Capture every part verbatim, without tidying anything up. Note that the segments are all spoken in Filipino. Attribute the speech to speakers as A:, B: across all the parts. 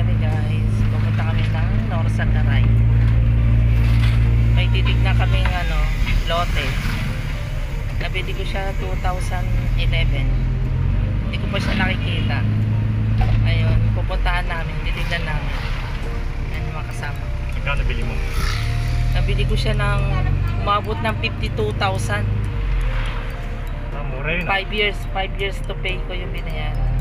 A: kami guys. Pupunta kami ng Norsagaray. May titignan kaming ano, lote. Nabili ko siya two thousand eleven. Hindi ko pa siya nakikita. Ayun, pupuntahan namin, titignan namin. Yan yung mga kasama.
B: Magkano bili mo?
A: Nabili ko siya ng umabot ng fifty-two thousand.
B: Ah, mura yun.
A: five years, five years to pay ko yung binayaran.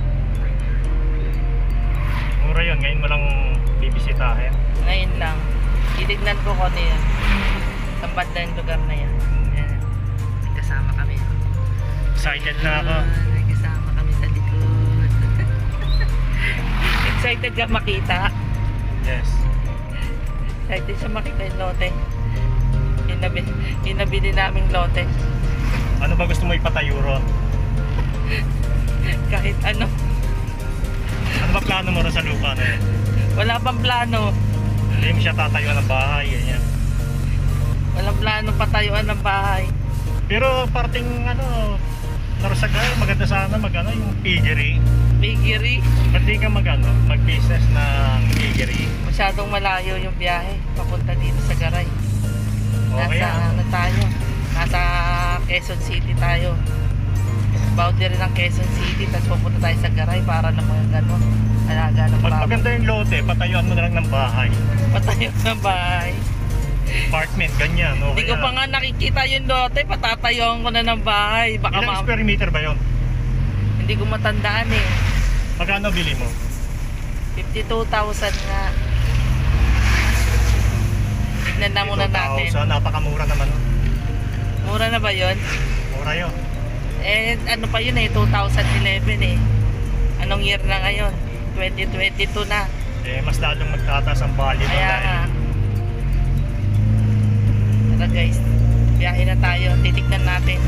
B: Mura yun, ngayon mo lang bibisitahin.
A: Ngayon lang. Titignan ko kung ano yan. Saan banda yung lugar na yan. Yan. Nagkasama kami.
B: Excited na ako.
A: Uh, nagkasama kami sa likod. Excited ka makita?
B: Yes.
A: Excited siya makita yung lote. Yung nabili, yung nabili naming lote.
B: Ano ba gusto mo ipatayo ron?
A: Kahit ano.
B: Ano ba plano mo ron sa lupa na yun?
A: Wala pang plano.
B: Hindi mo siya tatayuan ng bahay, ganyan.
A: Walang plano patayuan ng bahay.
B: Pero parting ano, Norsagaray, maganda sana mag ano, yung piggery.
A: Piggery.
B: Ba't di ka mag ano, mag-business ng piggery?
A: Masyadong malayo yung biyahe. Papunta dito sa Garay.
B: Okay,
A: Nasa
B: ano?
A: ano tayo? Nasa Quezon City tayo. Boundary ng Quezon City. Tapos pupunta tayo sa Garay para ng mga gano'n. Alaga ng
B: Pag
A: baboy.
B: maganda yung lote, patayuan mo na lang ng bahay.
A: Patayuan ng bahay.
B: Apartment, ganyan. Okay.
A: Hindi ko
B: na.
A: pa nga nakikita yung lote. Patatayuan ko na ng bahay. Baka
B: Ilang
A: ma-
B: square meter ba yun?
A: Hindi ko matandaan eh.
B: Magkano bili mo?
A: fifty-two thousand nga. Tignan na muna natin.
B: So, napakamura naman.
A: Mura na ba yun?
B: Mura yun.
A: Eh, ano pa yun eh, two thousand eleven eh. Anong year na ngayon? twenty twenty-two na.
B: Eh, mas lalong magtataas ang value.
A: Kaya nga. Tara guys, biyahe na tayo. Titignan natin.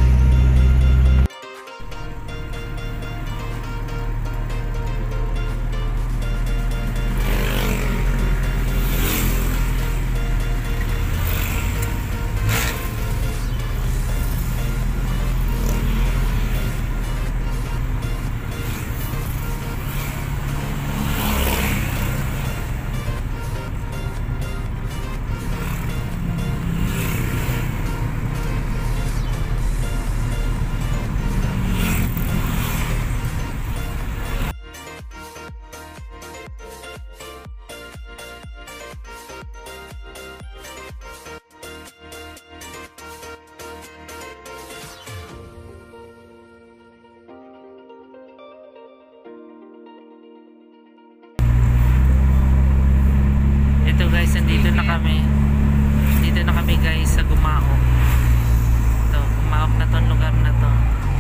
A: Ito guys, nandito na kami. Dito na kami guys sa Gumao. Ito, Gumaok na tong lugar na to.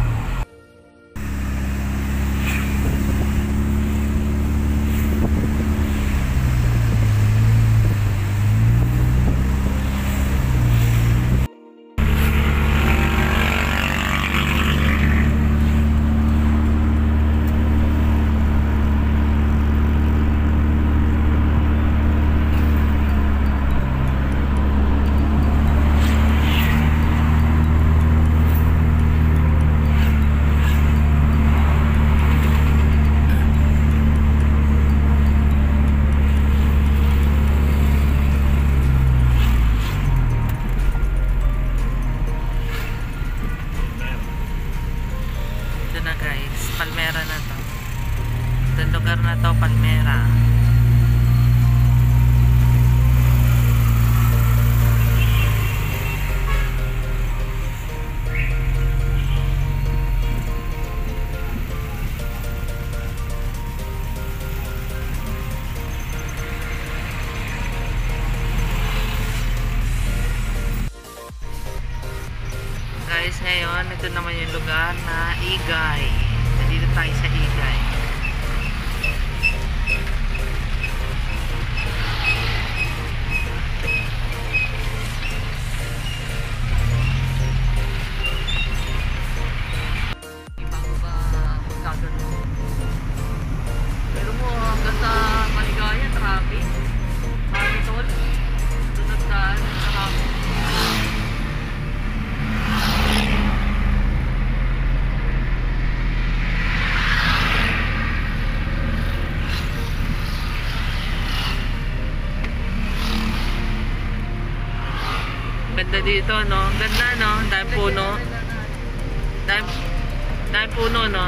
A: Ito na guys, Palmera na to. Itong lugar na to, Palmera. Guys, ngayon, ito naman yung lugar na Igay. Nandito tayo sa Igay. Ibang ba magkagano? Pero mo, hanggang sa Maligaya, traffic. Mami tol, sunod daan, traffic. Ganda dito, no? Ganda, no? Dahil puno. Dahil, dahil puno, no?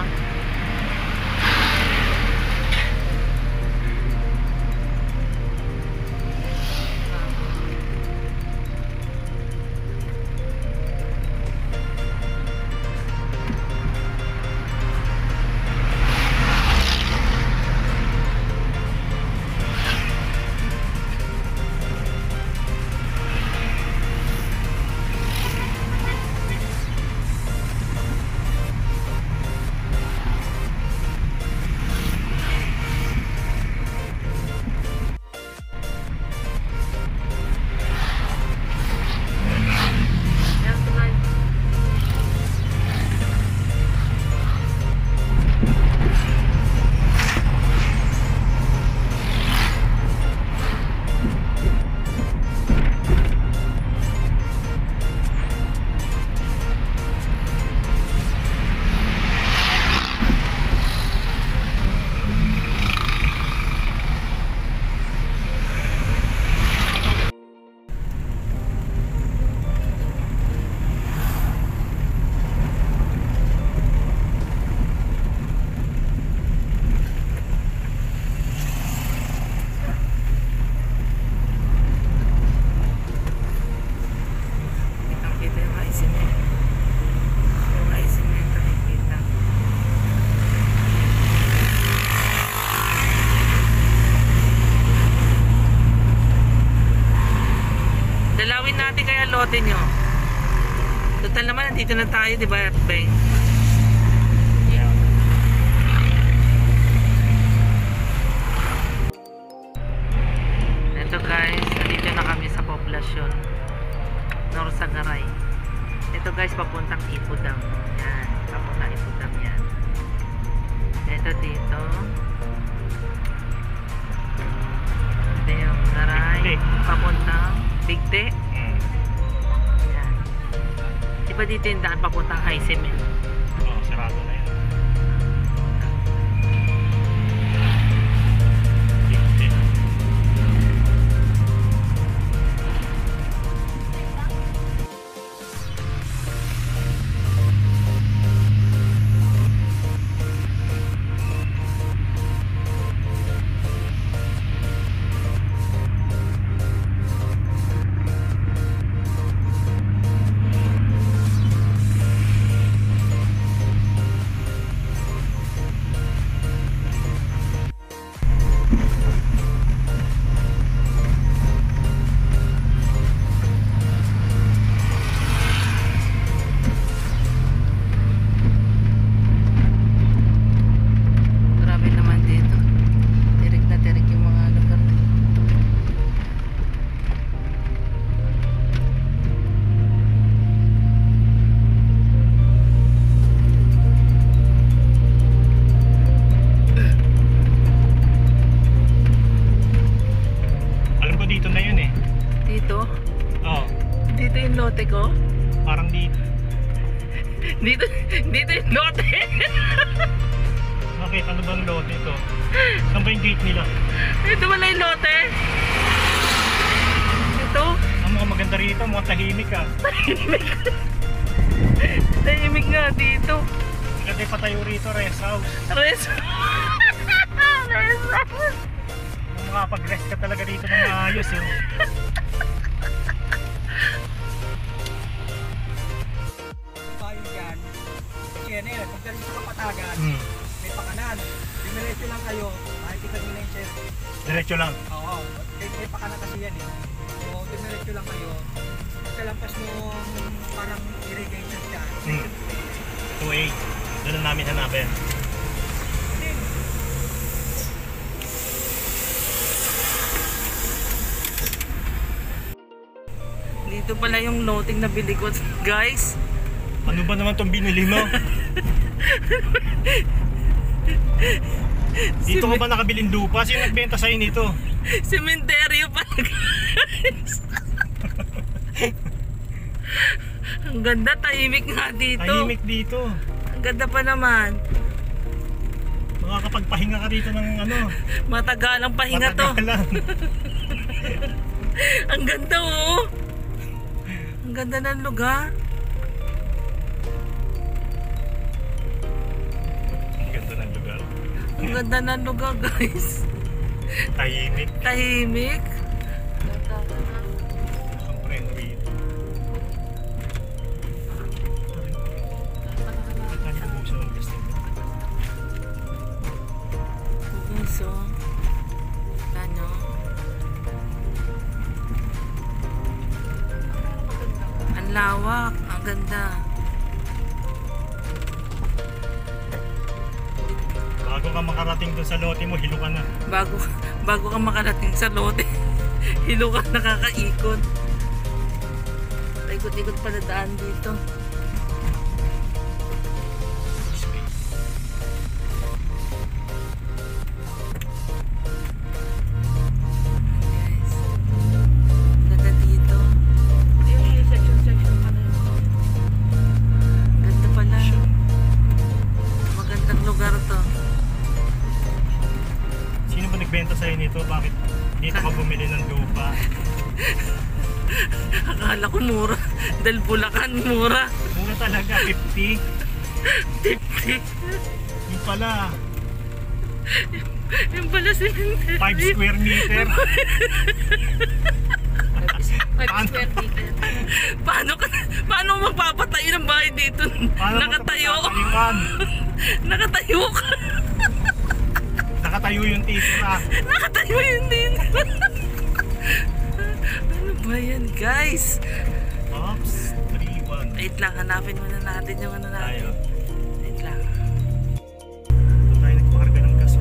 A: Dalawin natin kaya lote nyo. Total naman, nandito na tayo, di ba, Beng?
B: Yeah.
A: Ito guys, nandito na kami sa poblasyon Norsagaray. Ito guys, papuntang Ipudam. Yan, papuntang Ipudam yan. Ito dito. Ito yung Naray.
B: Bigte.
A: Papuntang Bigte.
B: Hmm.
A: Yan. Di ba dito yung daan papuntang High Cement?
B: Oh, sarado na yan. Bigte.
A: Grabe naman dito. Tirik na tirik yung mga lugar.
B: Alam ko dito na yun eh.
A: Dito?
B: Oh,
A: Dito yung lote ko?
B: parang dito.
A: Dito, dito yung lote.
B: Bakit? Ano bang lote ito? Saan ba yung gate nila?
A: Dito wala yung lote. Ito.
B: Ang mga maganda rito, mga tahimik ah.
A: Tahimik nga dito.
B: Kasi patayo rito, rest house.
A: Res. Res.
B: Kung makapag-rest ka talaga dito ng maayos eh.
C: Tayo dyan, channel, pag galing sa Kapatagan,
B: Hmm.
C: may pakanan. Dimiretso lang kayo, makikita nyo na yung channel.
B: Diretso lang.
C: Oo, may, may pakanan kasi yan eh. So, dimiretso lang kayo. Pagkalampas nung parang irrigation dyan.
B: Hmm. two A. Doon na namin hanapin.
A: Dito pala yung loting na bili ko, guys.
B: Ano ba naman tong binili mo? Dito ka ba nakabiling lupa? Sino nagbenta sa'yo nito?
A: Sementeryo pala, guys. Ang ganda, tahimik nga dito.
B: Tahimik dito.
A: Ang ganda pa naman.
B: Makakapagpahinga ka dito ng ano.
A: Matagalang pahinga to.
B: Matagalan.
A: Ang ganda, oh. Ang ganda ng lugar.
B: Ang ganda ng lugar.
A: Ang ganda ng lugar, guys.
B: Tahimik.
A: Tahimik.
B: Ang friendly. Ano yung buso ng gusto?
A: Guys, oh. Ano? Ang lawak. Ang ganda.
B: Bago ka makarating doon sa lote mo, hilo ka na.
A: Bago, bago ka makarating sa lote, hilo ka nakakaikot. Ikot-ikot pala daan dito. Guys, ganda dito. Yung section-section pa na yun. Ganda pala. Magandang lugar to.
B: Sino ba nagbenta sa'yo nito? Bakit dito ka bumili ng lupa?
A: Akala ko mura. Dahil Bulacan, mura.
B: Mura talaga, fifty.
A: fifty.
B: Yung pala,
A: Yung pala cemetery.
B: five square meter.
D: five square meter.
A: Paano ka, paano magpapatayo ng bahay dito?
B: Paano mo
A: Nakatayo.
B: ito patatayuan?
A: Nakatayo ka.
B: Nakatayo yung titira.
A: Nakatayo yun din. Ano ba yan, guys?
B: Ops, three one.
A: Wait lang, hanapin muna natin yung ano natin.
B: Tayo.
A: Wait lang.
B: Ito tayo nagpakarga ng gas.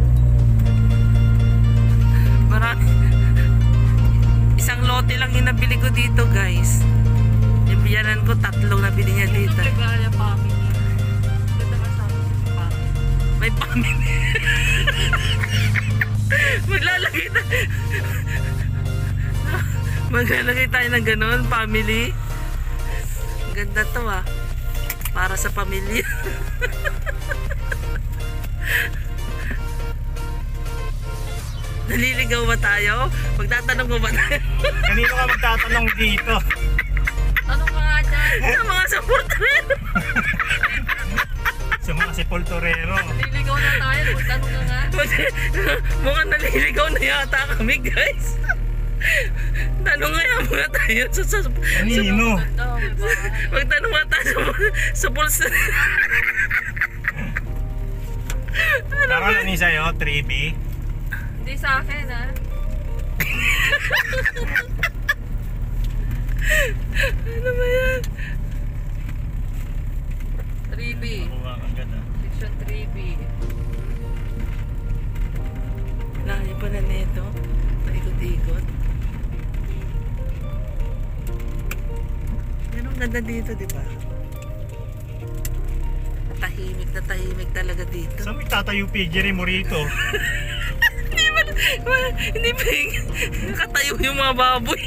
A: Marami. Isang lote lang yung nabili ko dito, guys. Yung biyanan ko, tatlong nabili niya dito.
D: Nagaya family. Ganda ka sa amin sa family.
A: May family. Maglalagay tayo. Maglalagay tayo ng ganun, family. Ang ganda to ah. Para sa pamilya. Naliligaw ba tayo? Magtatanong mo ba tayo?
B: Kanino ka magtatanong dito?
D: Ano ka nga dyan?
A: Sa mga supportero.
B: Sa mga sepulturero.
D: Liligaw na tayo. Magtanong ka nga.
A: Mukhang naliligaw na yata kami, guys. Tanong nga muna tayo sa, sa, sa
B: Kanino?
D: Ganda, may bahay.
A: magtanong nga tayo sa, sa pulsa. Ano ba?
B: Parang ano sa'yo, three B?
D: Hindi sa akin ha.
A: Ano ba yan?
D: three B.
B: Makuha kang ganda.
D: Section three B.
A: Layo pa na nito. Paikot-ikot. Yan ang ganda dito, di ba? Tahimik na tahimik talaga dito.
B: Saan may tatayo piggery mo rito?
A: Hindi ba, ma- hindi pa yung nakatayo yung mga baboy.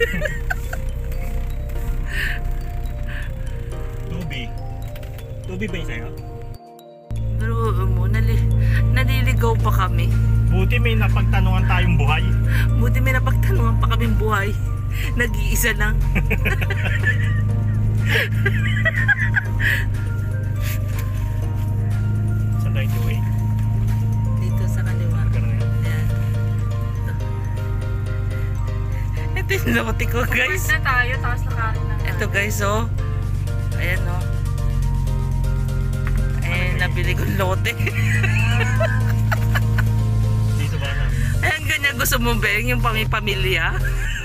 B: two B. two B ba yung sa'yo?
A: Pero mo, nali, naliligaw pa kami.
B: Buti may napagtanungan tayong buhay.
A: Buti may napagtanungan pa kaming buhay. Nag-iisa lang.
B: Saan tayo two A?
A: Dito sa kaliwa.
B: Ganun yan.
A: Ayan. Ito. Ito yung lote ko,
D: First
A: guys.
D: na tayo, tapos nakarin na nga.
A: Ito, guys, oh. Ayan, oh. Ayan, nabili ko lote.
B: Dito ba namin?
A: Ayan, ganyan gusto mo, Beng, yung pamipamilya.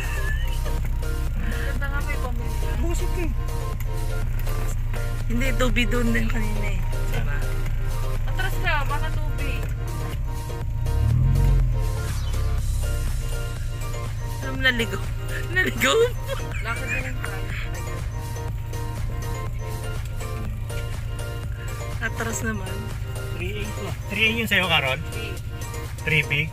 D: Ganda nga may pamilya.
B: Busit eh.
A: Hindi, tubi doon din kanina eh. Diba?
D: Atras ka, baka tubig.
A: Alam, naligaw. Naligaw.
D: Lakad din yung tayo.
A: Atras naman.
B: three A to. three A yun sa'yo, Karol? three B?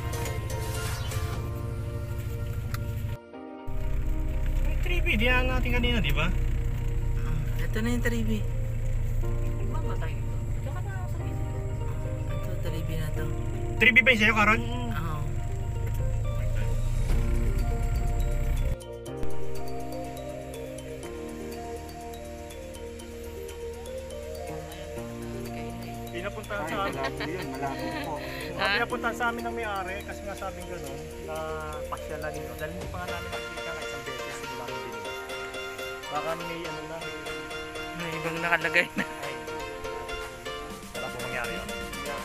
B: Yung three B, diyan natin kanina, di ba?
A: Ito na yung three B.
D: Ibang ba tayo dito? Diyan ka na ako sa gilid.
A: Ito, three B na to.
B: three B ba yung sa'yo, Karol?
A: Oo.
C: malabo yun, malabo po.
B: Kaya pinapuntahan sa amin ng may-ari kasi nga sabing gano'n na pasyalan nyo. Dahil hindi pa nga namin nakikita ka isang beses hindi namin dinig. Baka may ano na, may...
A: May ibang nakalagay na.
B: Ay, wala po mangyari yun.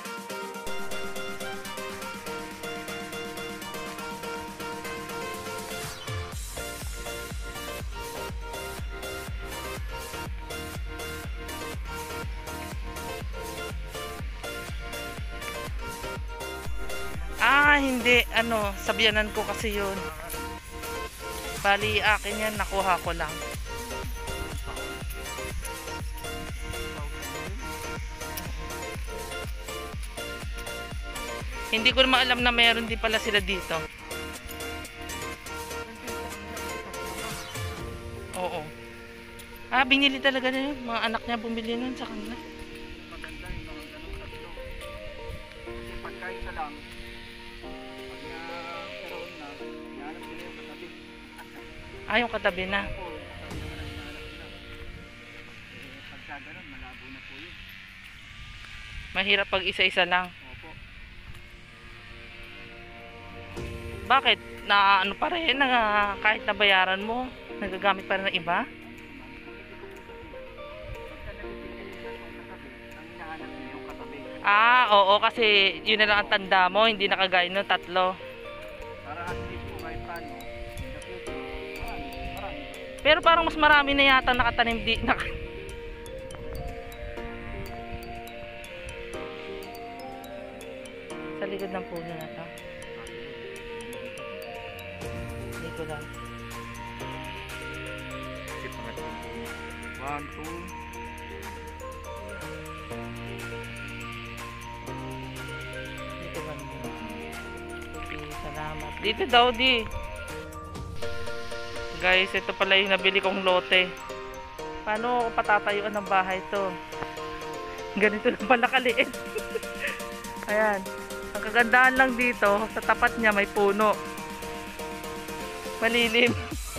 A: Ah, hindi. Ano, sabyanan ko kasi yun. Bali, akin yan. Nakuha ko lang. Hindi ko naman alam na meron din pala sila dito. Oo. Ah, binili talaga na yun. Mga anak niya bumili nun sa kanila.
C: Maganda yung mga ganong tatlo. Kasi pagka isa lang, pag nagkaroon na, hinahanap nila yung katabi.
A: Ah, yung katabi na.
C: Po, katabi naman ang hinahanap nila. Eh, pagka ganun, malabo na po yun.
A: Mahirap pag isa-isa lang.
C: Opo.
A: Bakit? Na ano pa rin, na, kahit nabayaran mo, nagagamit pa rin ng iba?
C: Pagka nagtitigil nila yung katabi, ang hinahanap nila yung katabi.
A: Ah, oo, kasi yun na lang ang tanda mo, hindi nakagaya ng tatlo.
C: Para at least po kahit paano, in the future, marami, marami.
A: Pero parang mas marami na yata nakatanim di nak sa likod ng puno na to. Hindi ko lang.
C: Kasi pangatlo. One, two.
A: Dito ba? Okay, salamat. Dito daw di. Guys, ito pala yung nabili kong lote. Paano ako patatayuan ng bahay to? Ganito lang pala kaliit. Ayan. Ang kagandahan lang dito, sa tapat niya may puno. Malilim.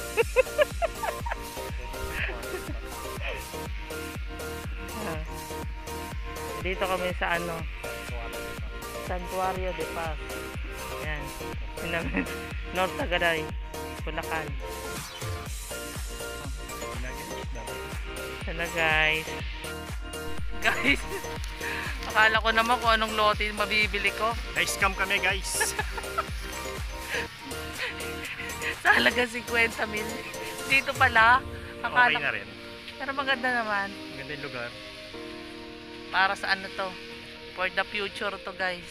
A: Ah. Dito kami sa ano, Santuario de Paz. Ayan. Yun naman. North Tagaray, Bulacan. Sana guys. Guys, akala ko naman kung anong lote yung mabibili ko.
B: Na-scam kami guys.
A: Sa halaga fifty mil. Dito pala, akala
B: Okay na rin.
A: pero maganda naman.
B: Maganda yung lugar.
A: Para sa ano to? For the future to guys.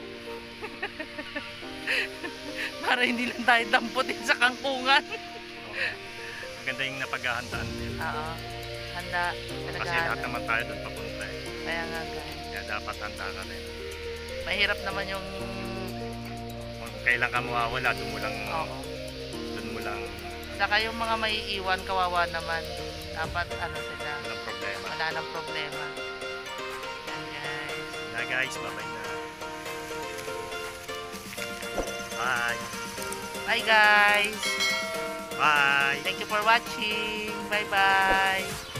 A: Para hindi lang tayo damputin sa kangkungan.
B: Okay. Maganda yung napaghahandaan din.
A: Oo. Handa. Talaga.
B: Kasi lahat naman tayo doon papunta eh.
A: Kaya nga guys.
B: Kaya dapat handa ka rin.
A: Mahirap naman yung...
B: Kung kailan ka mawawala, doon mo lang,
A: Oo.
B: doon mo lang
A: Saka yung mga may iwan, kawawa naman. Dapat ano sila.
B: walang problema.
A: Wala nang problema. Yan guys.
B: Na guys, bye-bye na. Bye.
A: Bye guys.
B: Bye.
A: Thank you for watching. Bye bye.